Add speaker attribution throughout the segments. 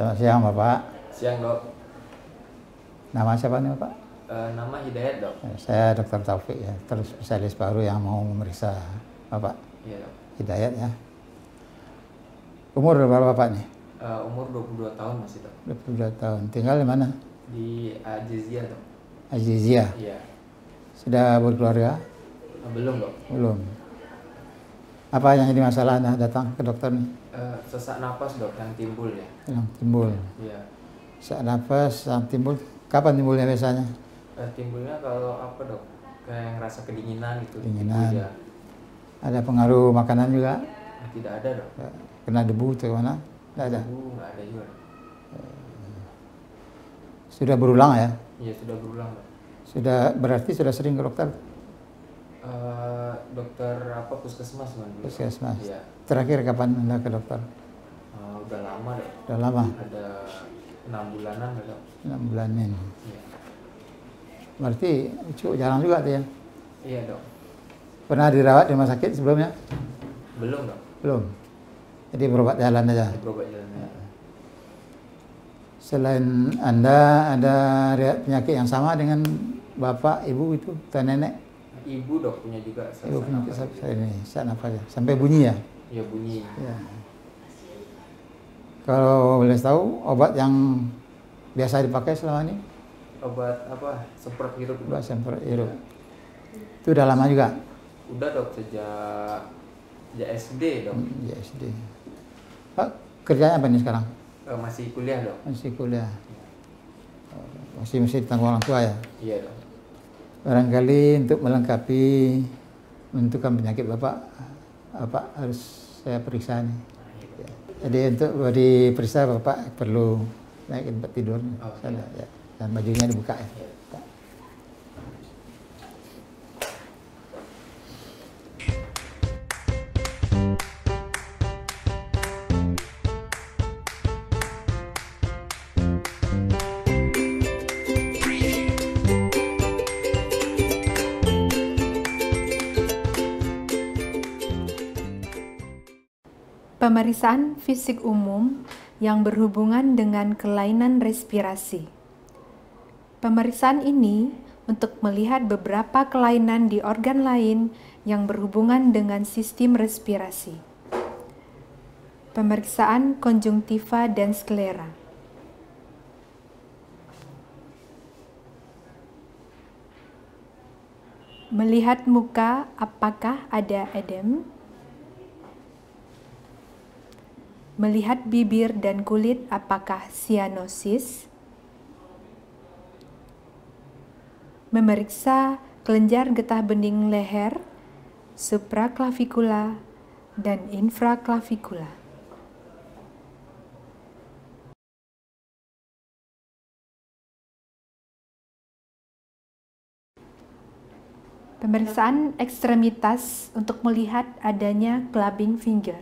Speaker 1: Selamat siang Bapak.
Speaker 2: Siang dok.
Speaker 1: Nama siapa nih Bapak?
Speaker 2: Nama Hidayat dok.
Speaker 1: Saya Dr. Taufik ya, terus spesialis paru yang mau memeriksa Bapak.
Speaker 2: Iya dok.
Speaker 1: Hidayat ya. Umur berapa Bapak nih?
Speaker 2: Umur 22 tahun masih dok.
Speaker 1: 22 tahun. Tinggal di mana?
Speaker 2: Di Ajizia dok.
Speaker 1: Azizia.
Speaker 2: Iya.
Speaker 1: Sudah berkeluarga?
Speaker 2: Belum dok.
Speaker 1: Belum. Apa yang jadi masalah Anda datang ke dokter nih?
Speaker 2: Sesak napas dok yang timbul ya.
Speaker 1: Yang timbul.
Speaker 2: Iya.
Speaker 1: Sesak nafas yang timbul. Kapan timbulnya biasanya?
Speaker 2: Timbulnya kalau apa dok? Kayak ngerasa kedinginan gitu.
Speaker 1: Kedinginan.
Speaker 2: Timbul, ya.
Speaker 1: Ada pengaruh makanan juga?
Speaker 2: Tidak ada dok.
Speaker 1: Kena debu atau mana? Tidak ada.
Speaker 2: Nggak ada juga.
Speaker 1: Sudah berulang ya?
Speaker 2: Iya sudah berulang dok.
Speaker 1: Berarti sudah sering ke dokter?
Speaker 2: Dokter apa puskesmas kan?
Speaker 1: Puskesmas.
Speaker 2: Iya.
Speaker 1: Terakhir kapan Anda ke dokter?
Speaker 2: Udah lama dok.
Speaker 1: Udah lama?
Speaker 2: Ada 6 bulanan dok.
Speaker 1: 6 bulanin.
Speaker 2: Iya.
Speaker 1: Berarti cukup jarang juga tuh ya?
Speaker 2: Iya dok.
Speaker 1: Pernah dirawat di rumah sakit sebelumnya?
Speaker 2: Belum dok.
Speaker 1: Belum. Jadi berobat jalan aja.
Speaker 2: Berobat jalannya.
Speaker 1: Selain Anda ada penyakit yang sama dengan bapak, ibu itu, atau nenek?
Speaker 2: Ibu dok punya juga
Speaker 1: Ibu
Speaker 2: sesak
Speaker 1: penyakit
Speaker 2: napas.
Speaker 1: ini, sesak nafas ya. Sampai bunyi ya?
Speaker 2: Iya bunyi.
Speaker 1: Ya. Kalau boleh tahu obat yang biasa dipakai selama ini?
Speaker 2: Obat apa? Semprot hirup.
Speaker 1: Obat semprot hirup. Itu udah lama juga?
Speaker 2: Udah dok sejak SD dok.
Speaker 1: Ya SD. Pak, kerjanya apa nih sekarang?
Speaker 2: Masih kuliah dok.
Speaker 1: Masih kuliah. Masih ditanggung orang tua ya?
Speaker 2: Iya dok.
Speaker 1: Barangkali untuk melengkapi menentukan penyakit Bapak, apa harus saya periksa nih. Jadi untuk diperiksa Bapak perlu naikin tempat tidur. Ya. Dan bajunya dibuka ya.
Speaker 3: Pemeriksaan fisik umum yang berhubungan dengan kelainan respirasi. Pemeriksaan ini untuk melihat beberapa kelainan di organ lain yang berhubungan dengan sistem respirasi. Pemeriksaan konjungtiva dan sklera. Melihat muka apakah ada edem. Melihat bibir dan kulit apakah sianosis. Memeriksa kelenjar getah bening leher, supraklavikula, dan infraklavikula. Pemeriksaan ekstremitas untuk melihat adanya clubbing finger.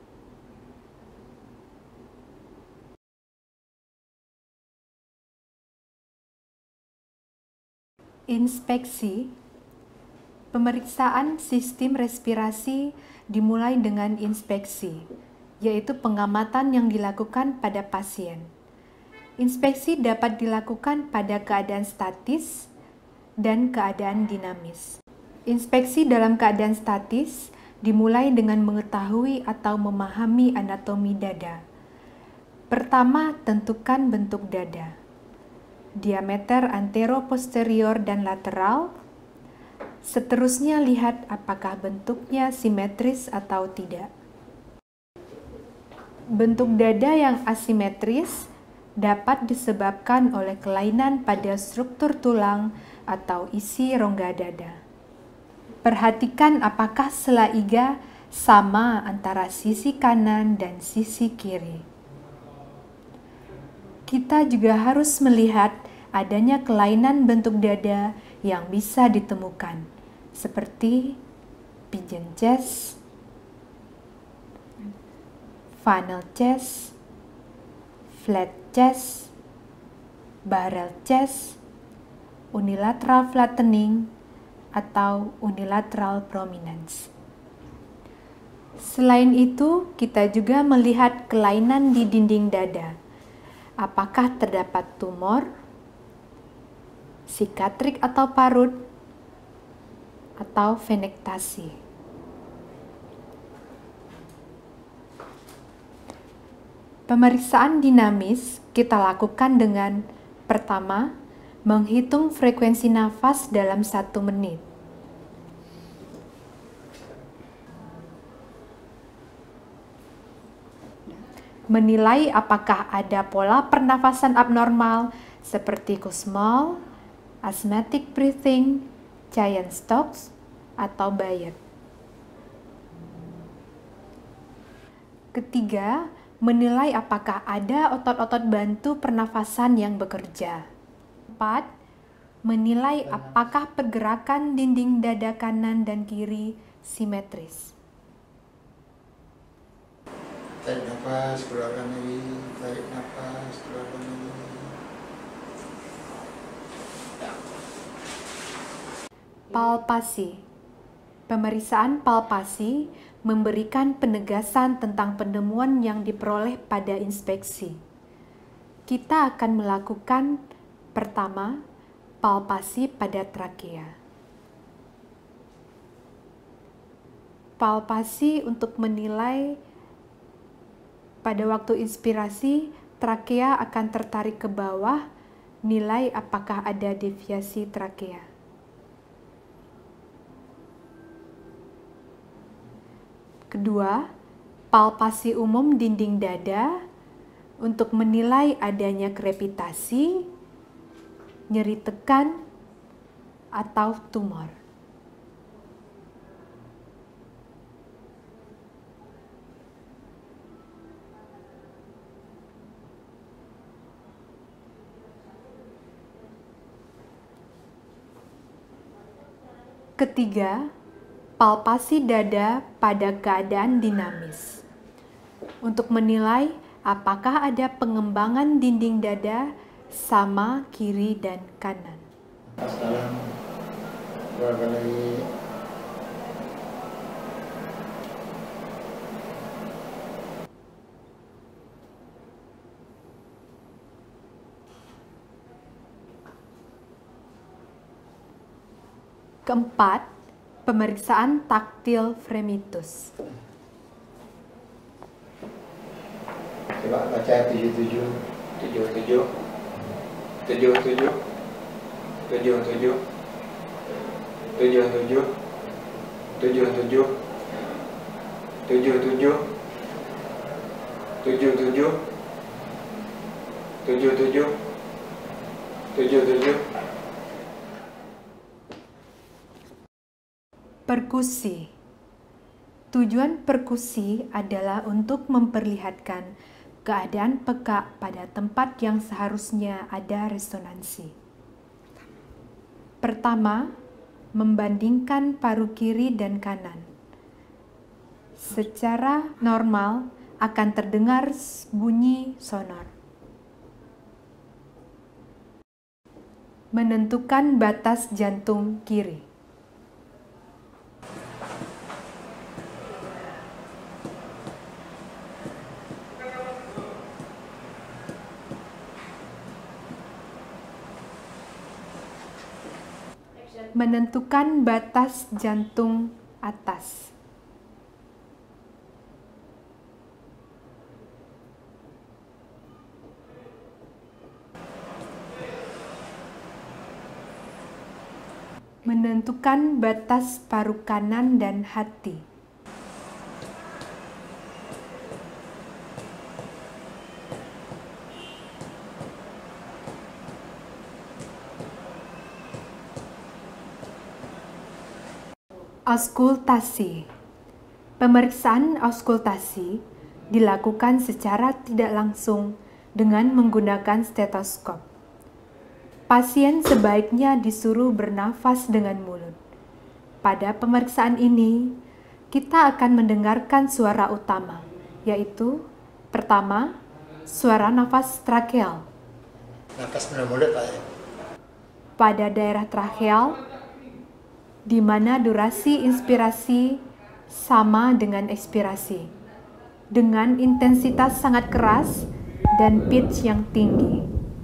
Speaker 3: Inspeksi. Pemeriksaan sistem respirasi dimulai dengan inspeksi, yaitu pengamatan yang dilakukan pada pasien. Inspeksi dapat dilakukan pada keadaan statis dan keadaan dinamis. Inspeksi dalam keadaan statis dimulai dengan mengetahui atau memahami anatomi dada. Pertama, tentukan bentuk dada. Diameter antero-posterior dan lateral. Seterusnya lihat apakah bentuknya simetris atau tidak. Bentuk dada yang asimetris dapat disebabkan oleh kelainan pada struktur tulang atau isi rongga dada. Perhatikan apakah sela iga sama antara sisi kanan dan sisi kiri. Kita juga harus melihat adanya kelainan bentuk dada yang bisa ditemukan, seperti pigeon chest, funnel chest, flat chest, barrel chest, unilateral flattening, atau unilateral prominence. Selain itu, kita juga melihat kelainan di dinding dada. apakah terdapat tumor, sikatrik atau parut, atau venektasi. Pemeriksaan dinamis kita lakukan dengan pertama, menghitung frekuensi nafas dalam 1 menit. Menilai apakah ada pola pernafasan abnormal seperti Kussmaul, asthmatic breathing, Cheyne-Stokes, atau Bayet. Ketiga, menilai apakah ada otot-otot bantu pernafasan yang bekerja. 4. Menilai apakah pergerakan dinding dada kanan dan kiri simetris.
Speaker 1: Tarik nafas, keluarkan lagi. Tarik nafas, keluarkan lagi.
Speaker 3: Palpasi. Pemeriksaan palpasi memberikan penegasan tentang penemuan yang diperoleh pada inspeksi. Kita akan melakukan pertama, palpasi pada trakea. Palpasi untuk menilai pada waktu inspirasi, trakea akan tertarik ke bawah, nilai apakah ada deviasi trakea. Kedua, palpasi umum dinding dada untuk menilai adanya krepitasi, nyeri tekan, atau tumor. Ketiga, palpasi dada pada keadaan dinamis untuk menilai apakah ada pengembangan dinding dada sama kiri dan kanan.
Speaker 1: Nafas dalam, keluarkan lagi.
Speaker 3: Keempat, pemeriksaan taktil fremitus.
Speaker 1: Coba baca 77.
Speaker 2: 77 77 77 77 77 77 77 77 77.
Speaker 3: Perkusi. Tujuan perkusi adalah untuk memperlihatkan keadaan peka pada tempat yang seharusnya ada resonansi. Pertama, membandingkan paru kiri dan kanan. Secara normal akan terdengar bunyi sonor. Menentukan batas jantung kiri. Menentukan batas jantung atas. Menentukan batas paru kanan dan hati. Auskultasi. Pemeriksaan auskultasi dilakukan secara tidak langsung dengan menggunakan stetoskop. Pasien sebaiknya disuruh bernafas dengan mulut. Pada pemeriksaan ini, kita akan mendengarkan suara utama, yaitu pertama, suara nafas trakeal.
Speaker 1: Nafas melalui mulut, Pak.
Speaker 3: Pada daerah trakeal, di mana durasi inspirasi sama dengan ekspirasi, dengan intensitas sangat keras dan pitch yang tinggi.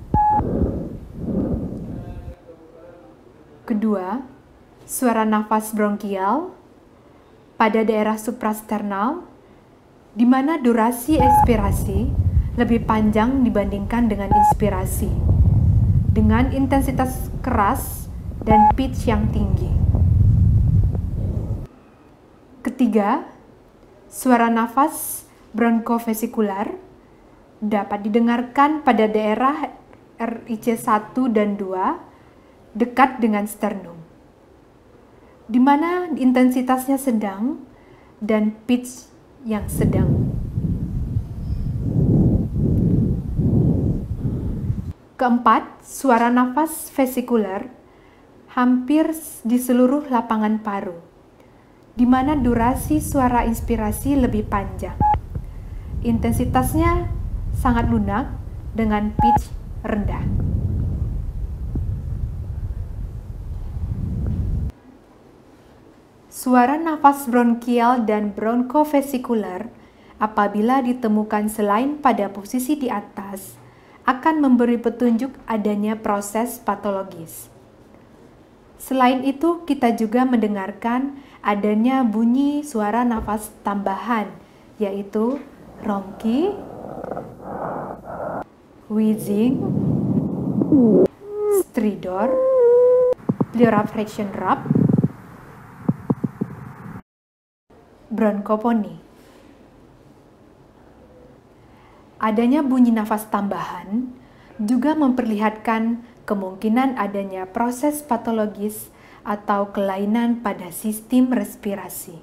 Speaker 3: Kedua, suara nafas bronkial pada daerah suprasternal, di mana durasi ekspirasi lebih panjang dibandingkan dengan inspirasi, dengan intensitas keras dan pitch yang tinggi. Ketiga, suara nafas bronkofesikular dapat didengarkan pada daerah RIC 1 dan 2 dekat dengan sternum, di mana intensitasnya sedang dan pitch yang sedang. Keempat, suara nafas vesikular hampir di seluruh lapangan paru, di mana durasi suara inspirasi lebih panjang. Intensitasnya sangat lunak dengan pitch rendah. Suara nafas bronkial dan bronkofesikular apabila ditemukan selain pada posisi di atas akan memberi petunjuk adanya proses patologis. Selain itu, kita juga mendengarkan adanya bunyi suara nafas tambahan, yaitu rongki, wheezing, stridor, pleural fraction rap, bronkoponi. Adanya bunyi nafas tambahan juga memperlihatkan kemungkinan adanya proses patologis atau kelainan pada sistem respirasi.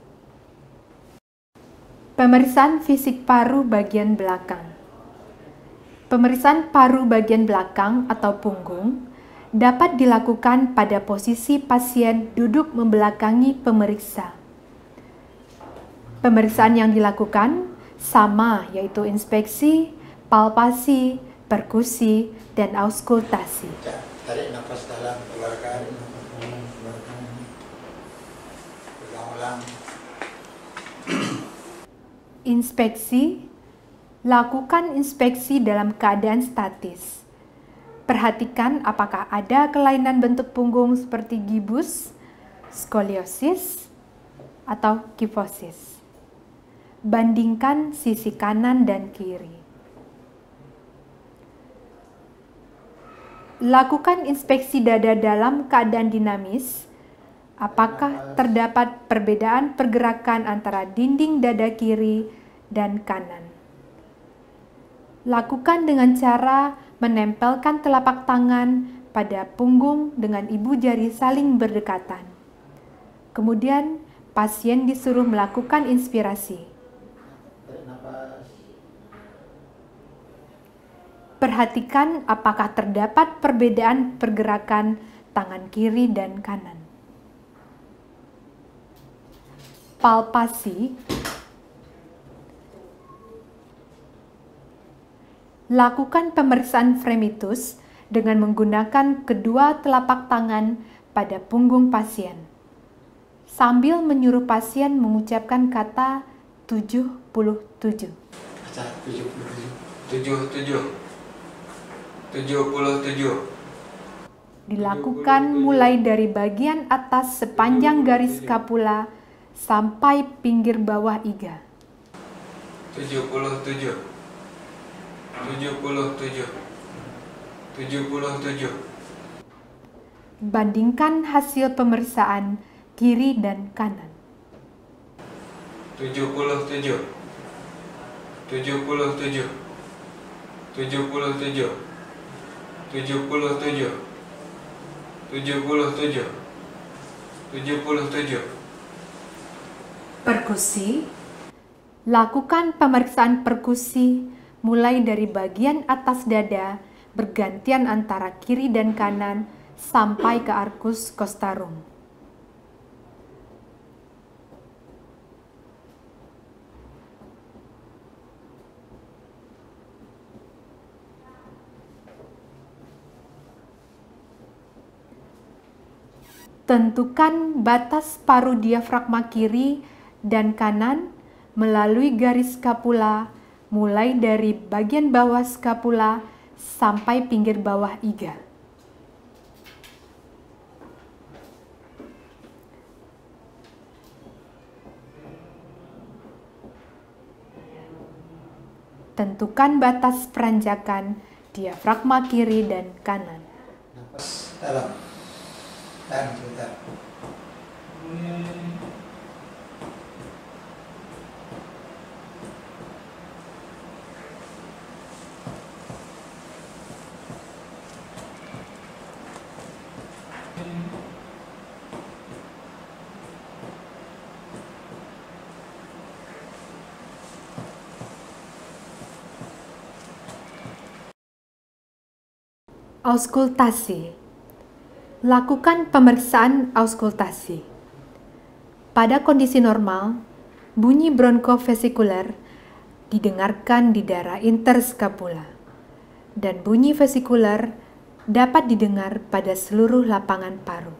Speaker 3: Pemeriksaan fisik paru bagian belakang. Pemeriksaan paru bagian belakang atau punggung dapat dilakukan pada posisi pasien duduk membelakangi pemeriksa. Pemeriksaan yang dilakukan sama, yaitu inspeksi, palpasi, perkusi, dan auskultasi.
Speaker 1: Tarik nafas dalam, keluarkan, ulang-ulang.
Speaker 3: Inspeksi, lakukan inspeksi dalam keadaan statis. Perhatikan apakah ada kelainan bentuk punggung seperti gibus, skoliosis, atau kifosis. Bandingkan sisi kanan dan kiri. Lakukan inspeksi dada dalam keadaan dinamis. Apakah terdapat perbedaan pergerakan antara dinding dada kiri dan kanan? Lakukan dengan cara menempelkan telapak tangan pada punggung dengan ibu jari saling berdekatan. Kemudian, pasien disuruh melakukan inspirasi. Perhatikan apakah terdapat perbedaan pergerakan tangan kiri dan kanan. Palpasi. Lakukan pemeriksaan fremitus dengan menggunakan kedua telapak tangan pada punggung pasien, sambil menyuruh pasien mengucapkan kata 77.
Speaker 2: 77. 77.
Speaker 3: Dilakukan mulai dari bagian atas sepanjang garis skapula sampai pinggir bawah iga.
Speaker 2: 77. 77. 77.
Speaker 3: Bandingkan hasil pemeriksaan kiri dan kanan.
Speaker 2: 77. 77. 77. 77. 77. 77.
Speaker 3: Perkusi. Lakukan pemeriksaan perkusi mulai dari bagian atas dada bergantian antara kiri dan kanan sampai ke arcus costarum. Tentukan batas paru diafragma kiri dan kanan melalui garis skapula mulai dari bagian bawah skapula sampai pinggir bawah iga. Tentukan batas peranjakan diafragma kiri dan kanan.
Speaker 1: Napas dalam. Tahan sebentar.
Speaker 3: Auskultasi. Lakukan pemeriksaan auskultasi. Pada kondisi normal, bunyi bronkofesikuler didengarkan di daerah interskapula, dan bunyi vesikuler dapat didengar pada seluruh lapangan paru.